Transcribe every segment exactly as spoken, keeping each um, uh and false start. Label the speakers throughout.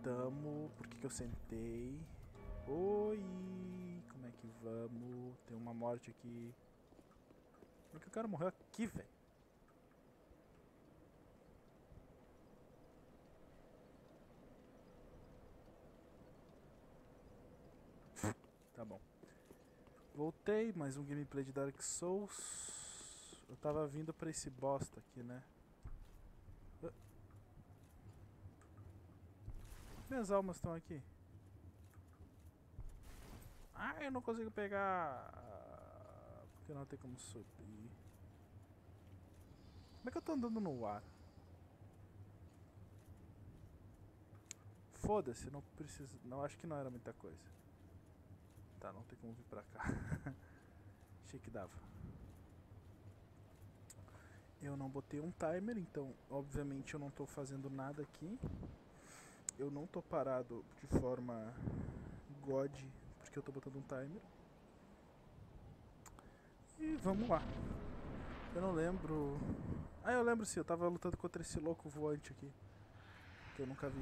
Speaker 1: Tamo. Por que que eu sentei? Oi! Como é que vamos? Tem uma morte aqui. Como é que o cara morreu aqui, velho? Tá bom. Voltei, mais um gameplay de Dark Souls. Eu tava vindo pra esse bosta aqui, né? Uh. Minhas almas estão aqui. Ah, eu não consigo pegar. Porque não tem como subir. Como é que eu tô andando no ar? Foda-se, não precisa. Não, acho que não era muita coisa. Tá, não tem como vir pra cá. Achei que dava. Eu não botei um timer, então obviamente eu não tô fazendo nada aqui. Eu não tô parado de forma God, porque eu tô botando um timer. E vamos lá. Eu não lembro... Ah, eu lembro sim, eu tava lutando contra esse louco voante aqui. Que eu nunca vi.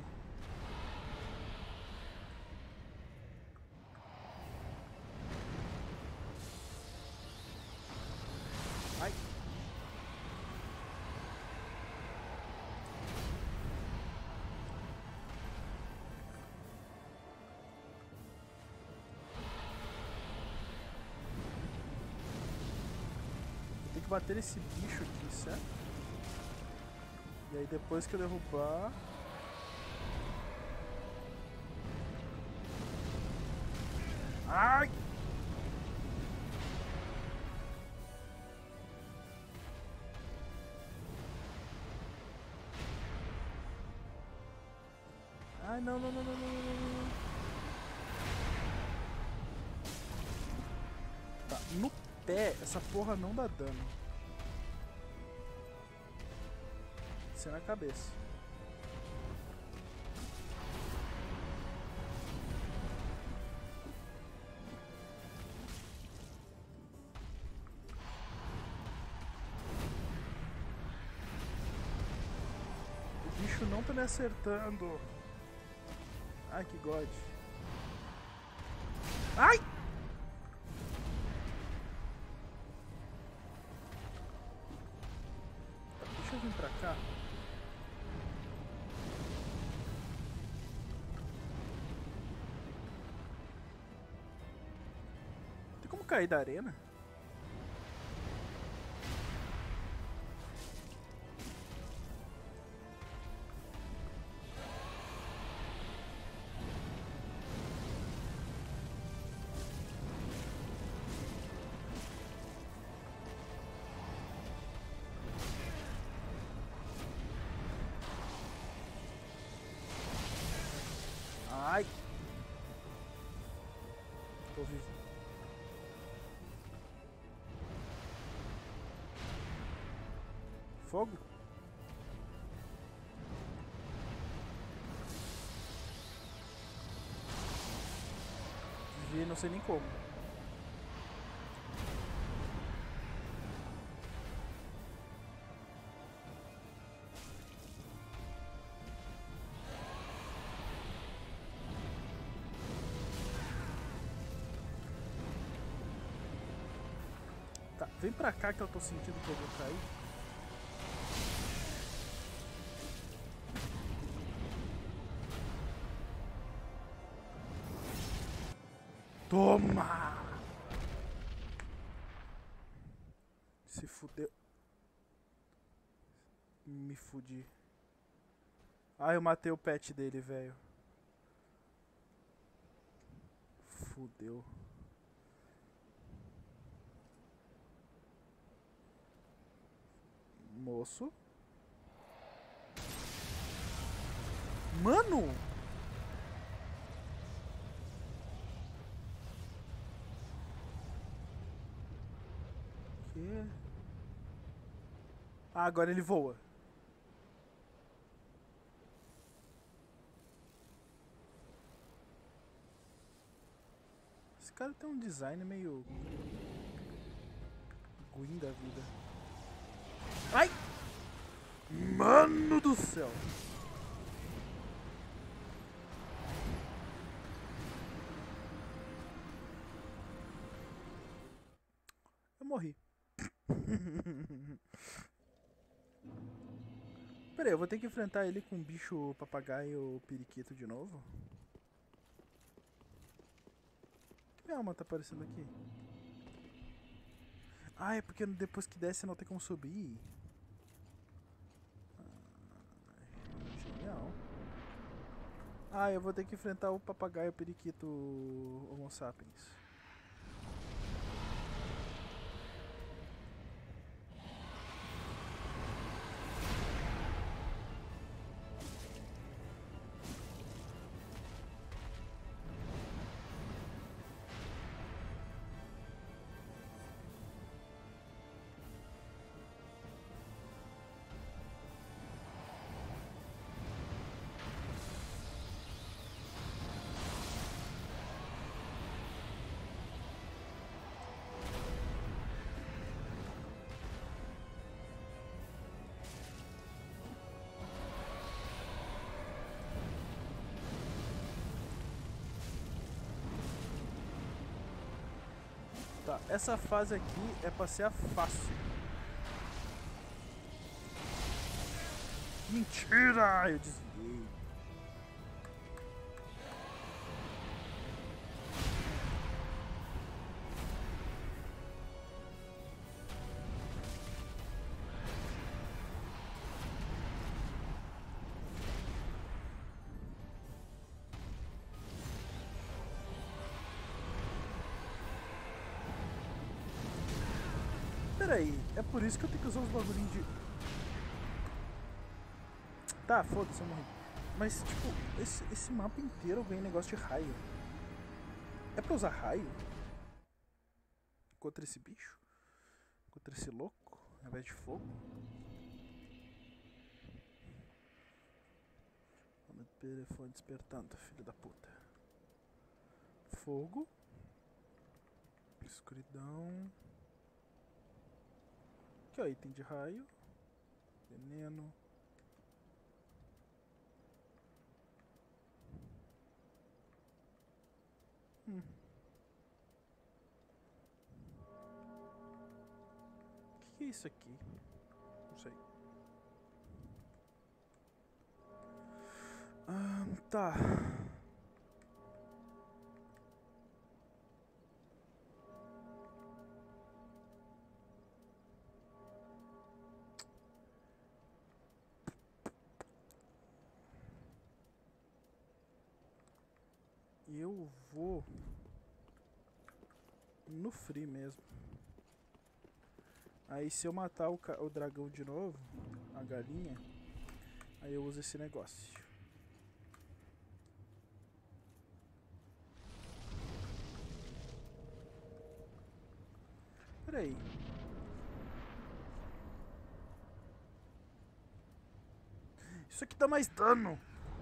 Speaker 1: Ai! Eu tenho que bater esse bicho aqui, certo? E aí depois que eu derrubar... Ai! Ai, não, não, não, não, não, não, não. Tá, no pé, essa porra não dá dano. Isso é na cabeça. O bicho não tá me acertando. Ai, que god. Ai! Deixa eu vir pra cá. Tem como cair da arena? Ai! Tô vivo. Fogo? Vi, não sei nem como. Tá, vem pra cá que eu tô sentindo que eu vou cair. Toma! Se fudeu. Me fudi. Ah, eu matei o pet dele, velho. Fudeu. Moço. Mano! Que? Ah, agora ele voa. Esse cara tem um design meio... Gwyn da vida. Ai! Mano do céu! morri. Pera aí, eu vou ter que enfrentar ele com o bicho papagaio periquito de novo? Que minha alma tá aparecendo aqui? Ah, é porque depois que desce não tem como subir. Ah, genial. Ah, eu vou ter que enfrentar o papagaio periquito Homo sapiens. Tá, essa fase aqui é pra ser a fácil. Mentira! Eu desviei. Peraí, é por isso que eu tenho que usar os bagulhinhos de... Tá, foda-se, eu morri. Mas, tipo, esse, esse mapa inteiro eu ganhei negócio de raio. É pra usar raio? Contra esse bicho? Contra esse louco? Ao invés de fogo? O telefone despertando, filho da puta. Fogo. Escuridão. Aqui, ó, item de raio. Veneno. Hum. O que é isso aqui? Não sei. Ah, tá. Eu vou no free mesmo. Aí se eu matar o, o dragão de novo, a galinha, aí eu uso esse negócio. Pera aí. Isso aqui dá mais dano.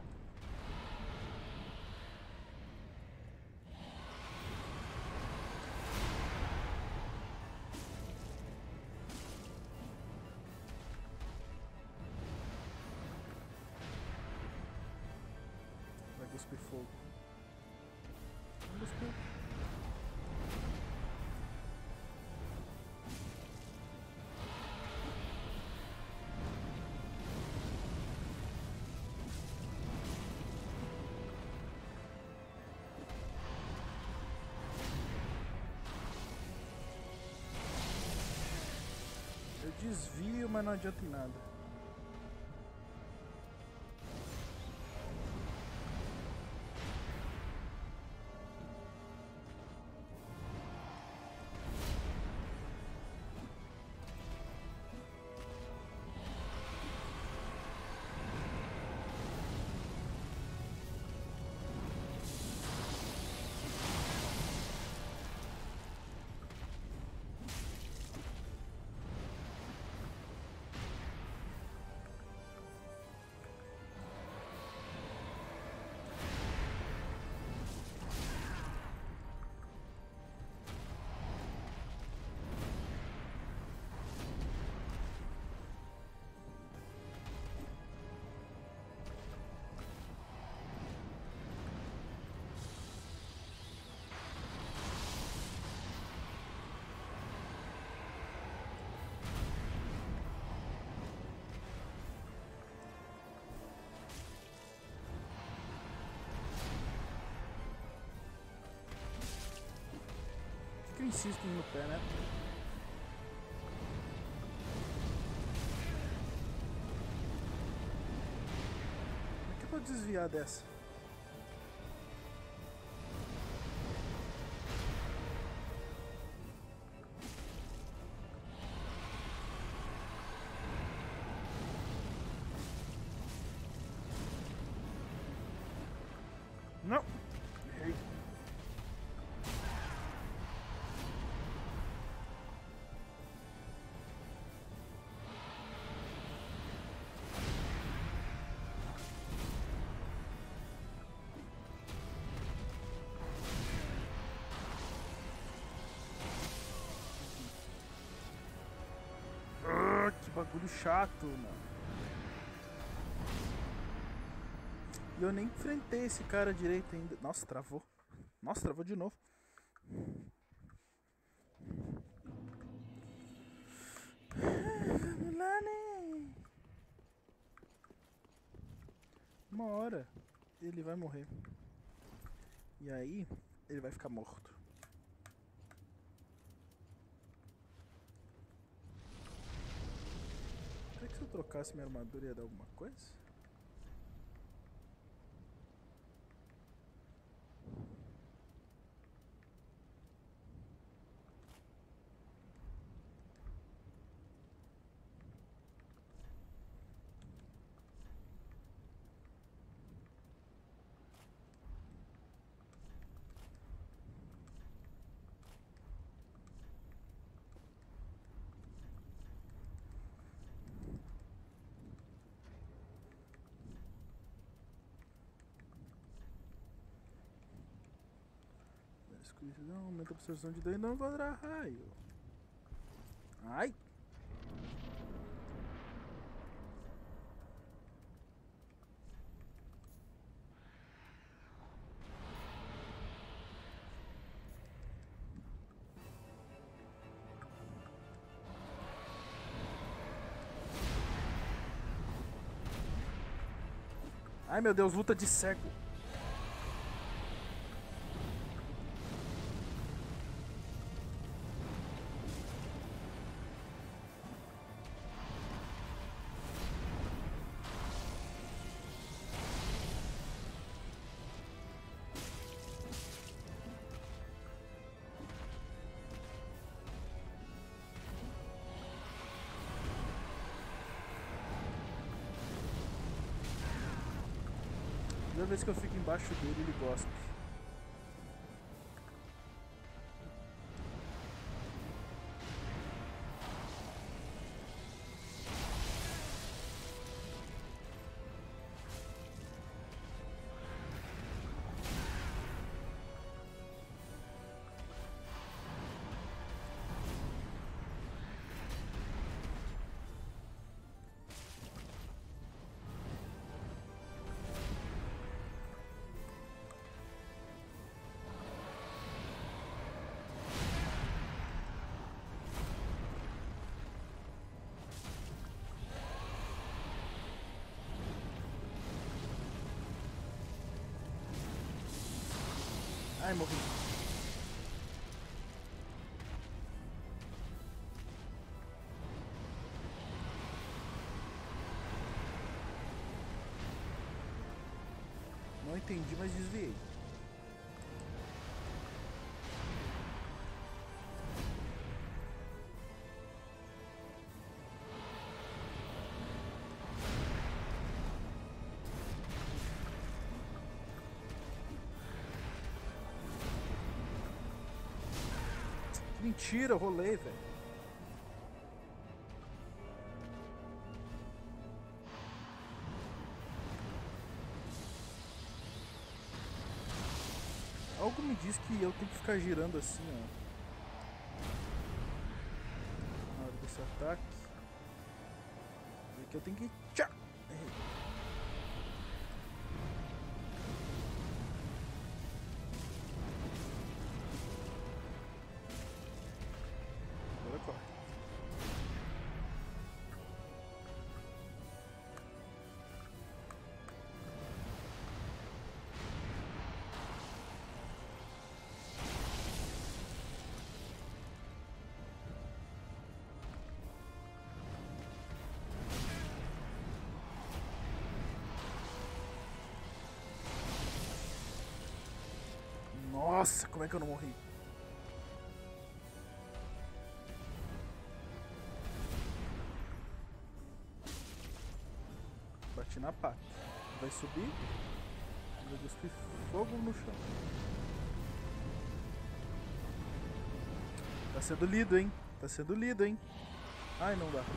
Speaker 1: Vai cuspir fogo. Vai cuspir. Eu desvio, mas não adianta em nada. que eu insisto em ir no pé, né? Como é que eu vou desviar dessa? Não! Errei. Ah, que bagulho chato, mano. E eu nem enfrentei esse cara direito ainda. Nossa, travou. Nossa, travou de novo. Vamos lá, né? Uma hora ele vai morrer. E aí ele vai ficar morto. Será que se eu trocasse minha armadura ia dar alguma coisa? Escuridão aumenta a absorção de dano e não enquadrar raio. Ai! Ai meu Deus, luta de cego. Toda vez que eu fico embaixo dele, ele gosta. Ai, morri. Não entendi, mas desviei. Mentira, eu rolei, velho. Algo me diz que eu tenho que ficar girando assim, ó. Na hora desse ataque. E que eu tenho que... Tchá! Errei. Agora corre. Nossa, como é que eu não morri? Bati na pata. Vai subir. Vai cuspir fogo no chão. Tá sendo lido, hein? Tá sendo lido, hein? Ai, não dá.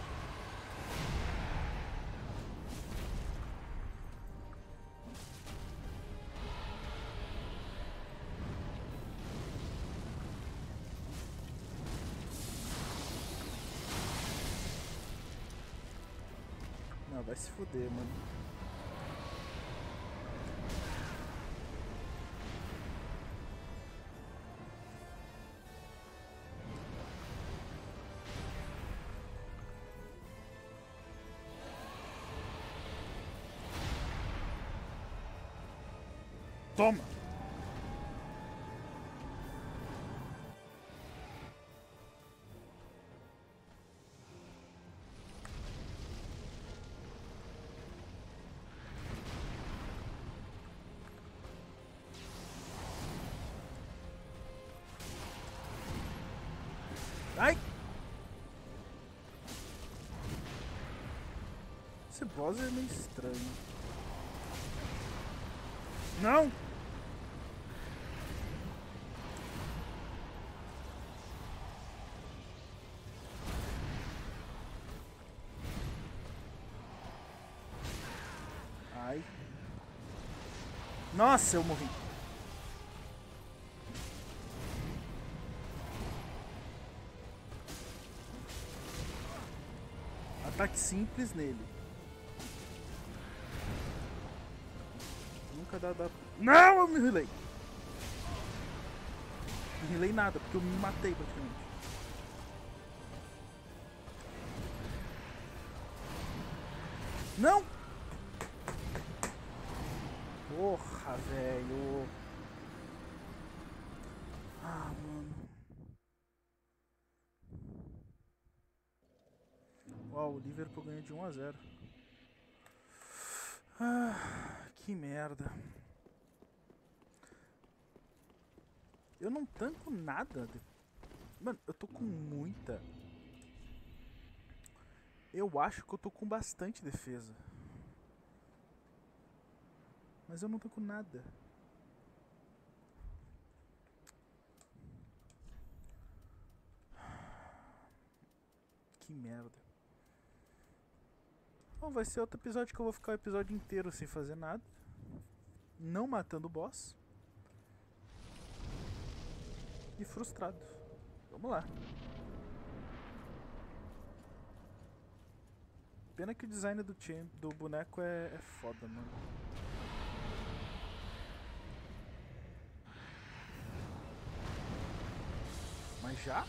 Speaker 1: Não, vai se fuder, mano. Toma! Ai! Esse boss é meio estranho. Não! Ai. Nossa, eu morri. Ataque simples nele. Nunca dá, dá... Não, eu me rilei. Não rilei nada, porque eu me matei praticamente. Não! Porra, velho. Ah, mano. Uau, o Liverpool ganha de um a zero. Ah, que merda. Eu não tanco nada. Mano, eu tô com muita. Eu acho que eu tô com bastante defesa. Mas eu não tô com nada. Que merda. Bom, vai ser outro episódio que eu vou ficar o episódio inteiro sem fazer nada. Não matando o boss. E frustrado. Vamos lá. Pena que o design do, do boneco é, é foda, mano. Mas já?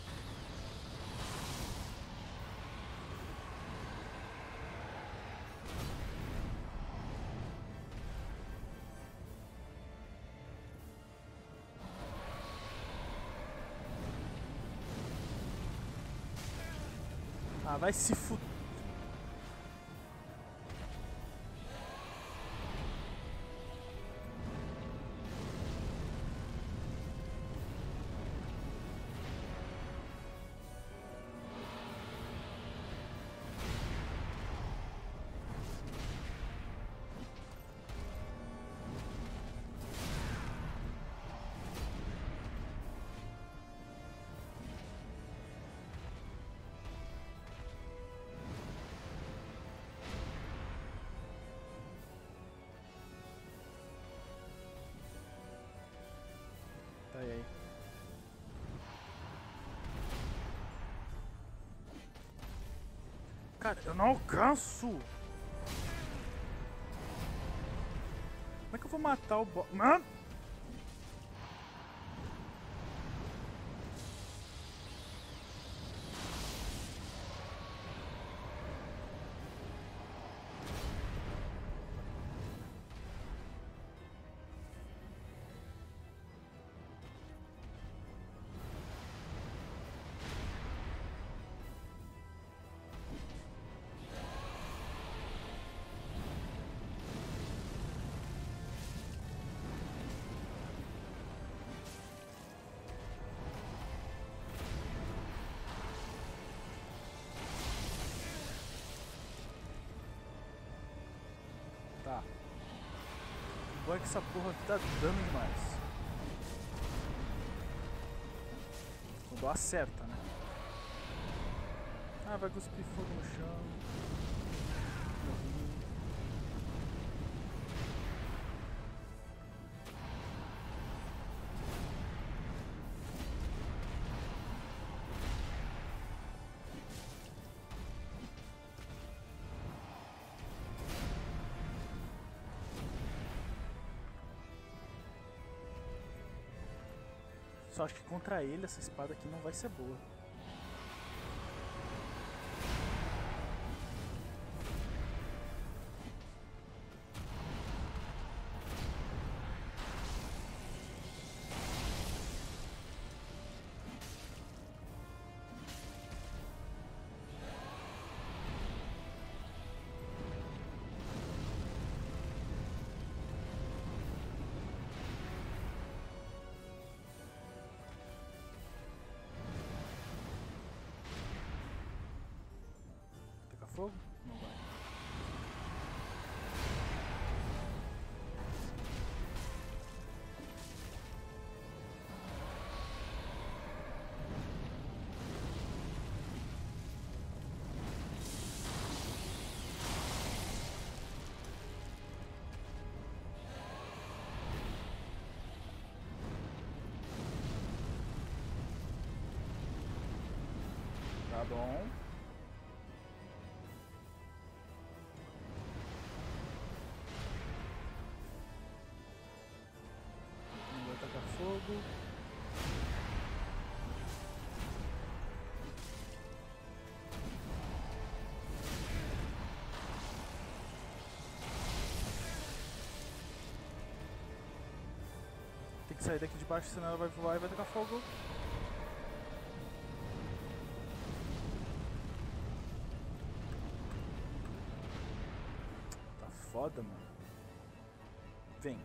Speaker 1: Ah, vai se fuder. Tá aí. Cara, eu não alcanço! Como é que eu vou matar o boss? Mano! bom é que essa porra aqui tá dando demais. Quando acerta, né? Ah, vai cuspir fogo no chão. Morri. Só acho que contra ele essa espada aqui não vai ser boa. Fogo? Não vai. Tá bom. Fogo. Tem que sair daqui de baixo, senão ela vai voar e vai tacar fogo. Tá foda, mano. Vem.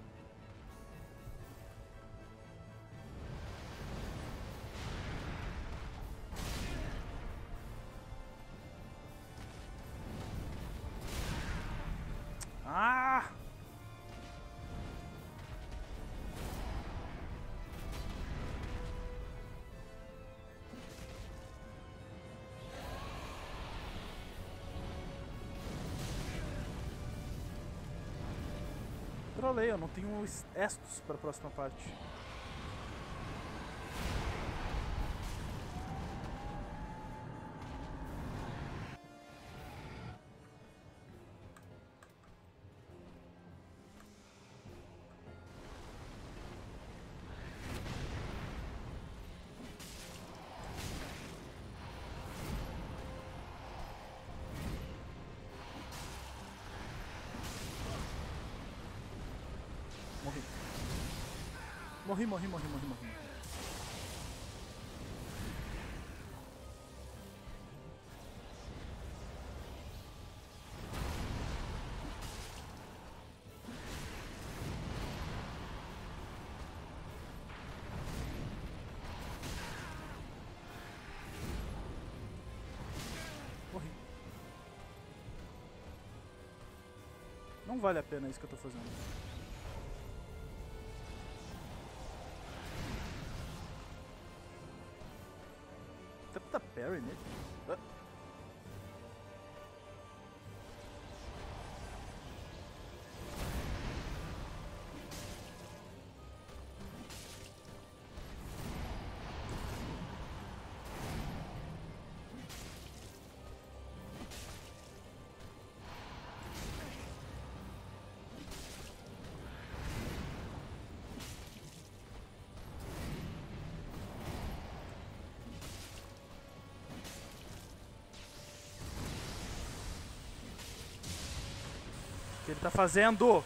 Speaker 1: Ah! Trolei, eu não tenho estos para a próxima parte. Morri. Morri, morri, morri, morri, morri. Morri. Não vale a pena isso que eu tô fazendo. Tá parry nele? Ah. O que ele tá fazendo?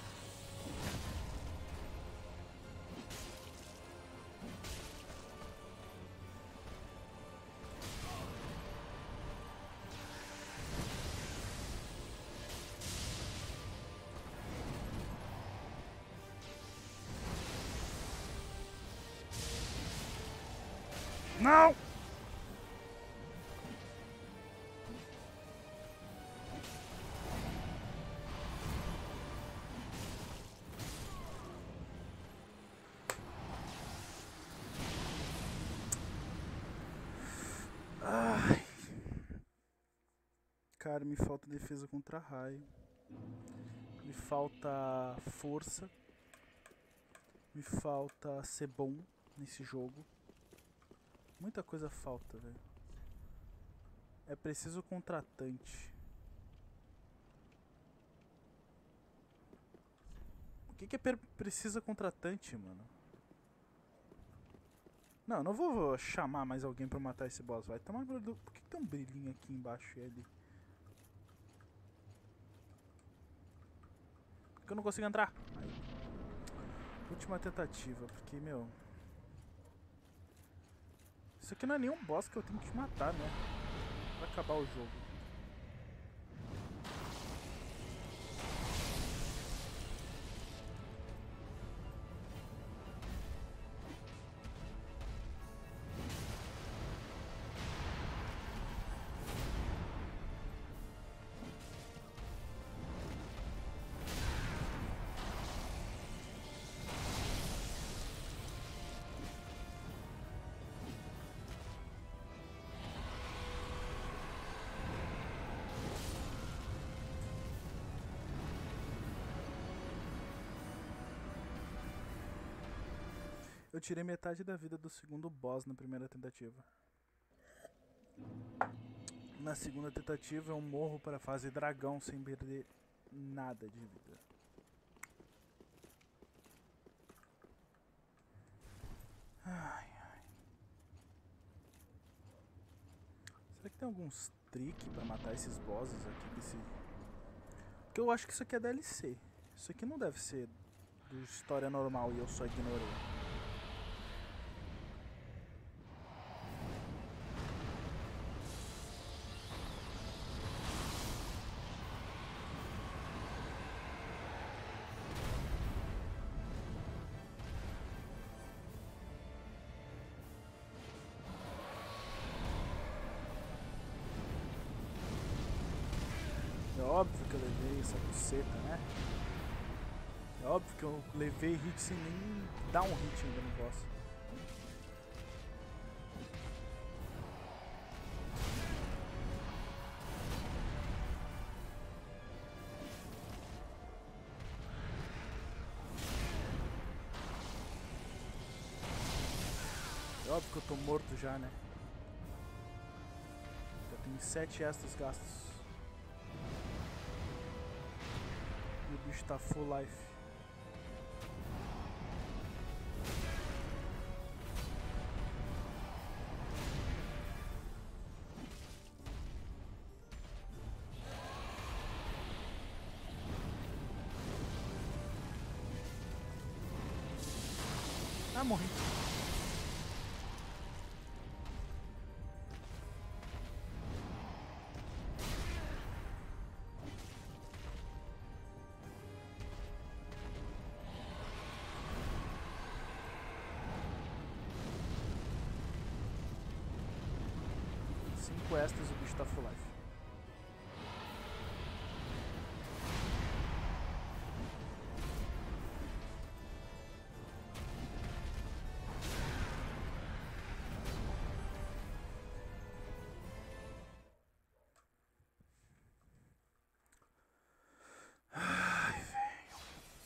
Speaker 1: Não! Cara, me falta defesa contra raio. Me falta força. Me falta ser bom nesse jogo. Muita coisa falta, velho. É preciso contratante. O que que é precisa contratante, mano? Não, eu não vou chamar mais alguém pra matar esse boss. Vai tomar... Por que, que tem um brilhinho aqui embaixo e ali? Por que eu não consigo entrar? Aí. Última tentativa, porque, meu... Isso aqui não é nenhum boss que eu tenho que matar, né? Pra acabar o jogo. Eu tirei metade da vida do segundo boss na primeira tentativa. Na segunda tentativa eu morro para a fase dragão sem perder nada de vida. Ai, ai. Será que tem alguns tricks para matar esses bosses aqui desse... Porque eu acho que isso aqui é D L C. Isso aqui não deve ser do história normal e eu só ignorei. É óbvio que eu levei essa buceta, né? É óbvio que eu levei hit sem nem dar um hit ainda no boss. É óbvio que eu tô morto já, né? Já tenho sete extras gastos. E o bicho tá full life. Ah, morri. cinco extras, o bicho tá full life. Ai, velho.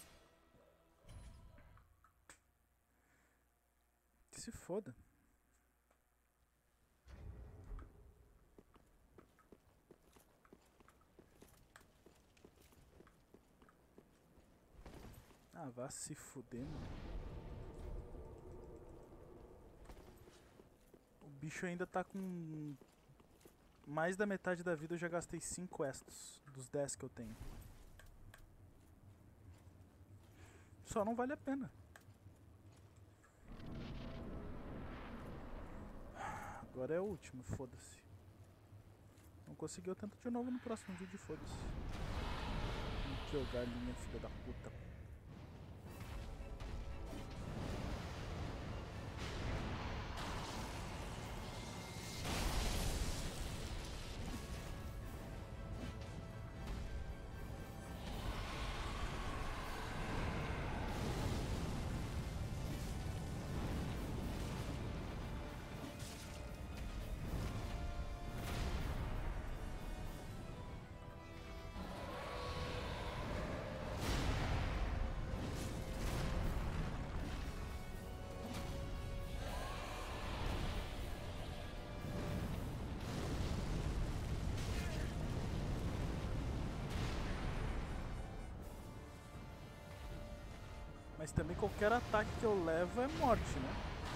Speaker 1: Que se foda. Ah, vá se fuder, mano. O bicho ainda tá com mais da metade da vida. Eu já gastei cinco estos dos dez que eu tenho. Só não vale a pena. Agora é o último, foda-se. Não conseguiu, tenta de novo no próximo vídeo, foda-se. Que ô galinha, filha da puta. Mas também qualquer ataque que eu levo é morte, né?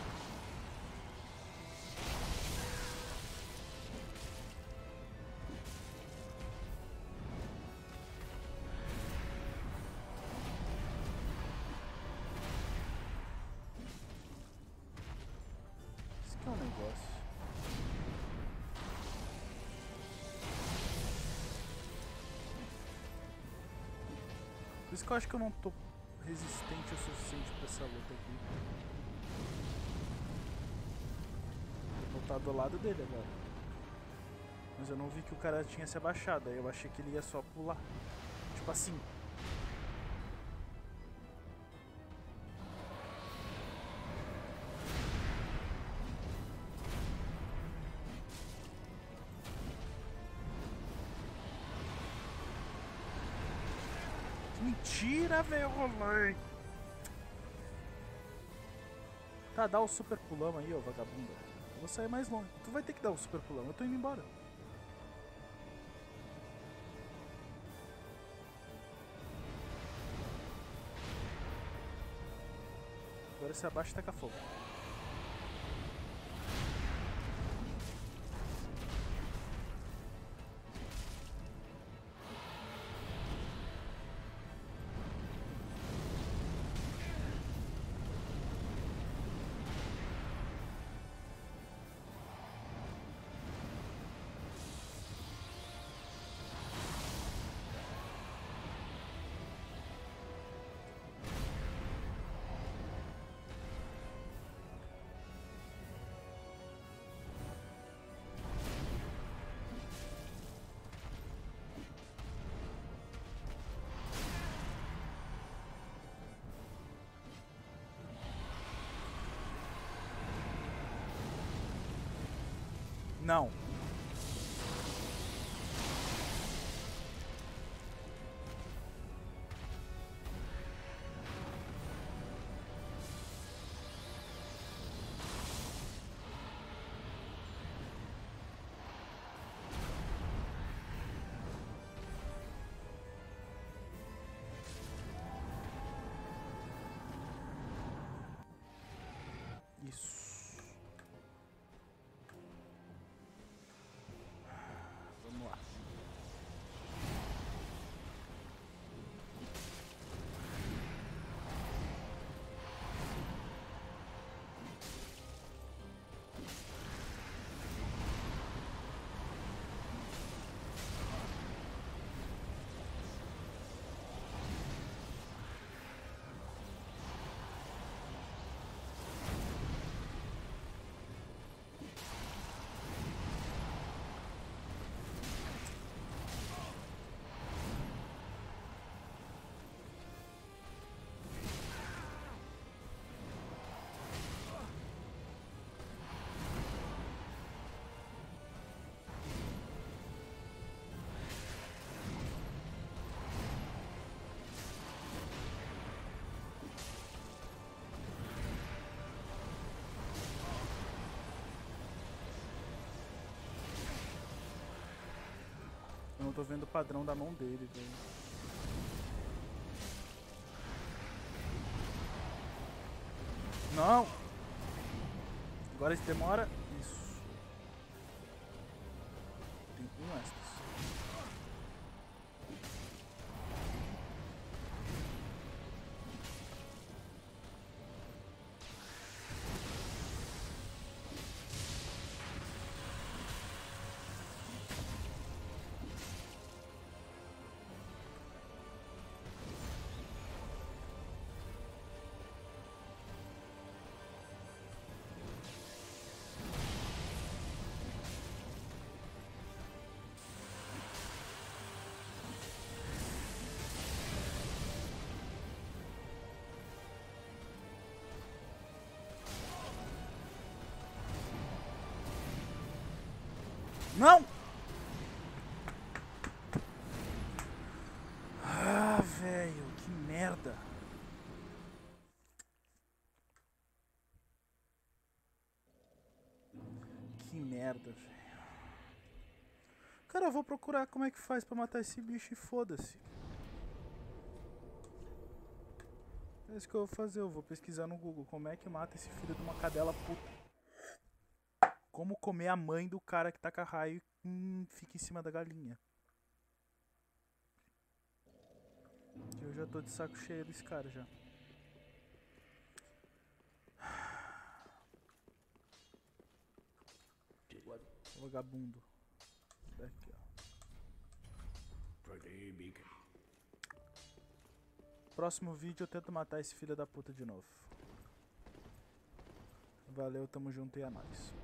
Speaker 1: Isso que é um negócio. Por isso que eu acho que eu não tô resistente o suficiente pra essa luta aqui. Vou estar do lado dele agora. Mas eu não vi que o cara tinha se abaixado, aí eu achei que ele ia só pular. Tipo assim. Mentira, velho, rolê. Tá, dá o super pulão aí, ó, vagabunda. Eu vou sair mais longe. Tu vai ter que dar o super pulão, eu tô indo embora. Agora se abaixa e taca fogo. Não. Isso. Vamos lá. Eu não tô vendo o padrão da mão dele, velho. Não! Agora isso demora. Isso. Tem um extras. Não! Ah, velho, que merda. Que merda, velho. Cara, eu vou procurar como é que faz pra matar esse bicho e foda-se. É isso que eu vou fazer, eu vou pesquisar no Google como é que mata esse filho de uma cadela puta. Como comer a mãe do cara que taca raio e hum, fica em cima da galinha. Que eu já tô de saco cheio desse cara já. Vagabundo. Daqui, ó. Próximo vídeo eu tento matar esse filho da puta de novo. Valeu, tamo junto e é nóis.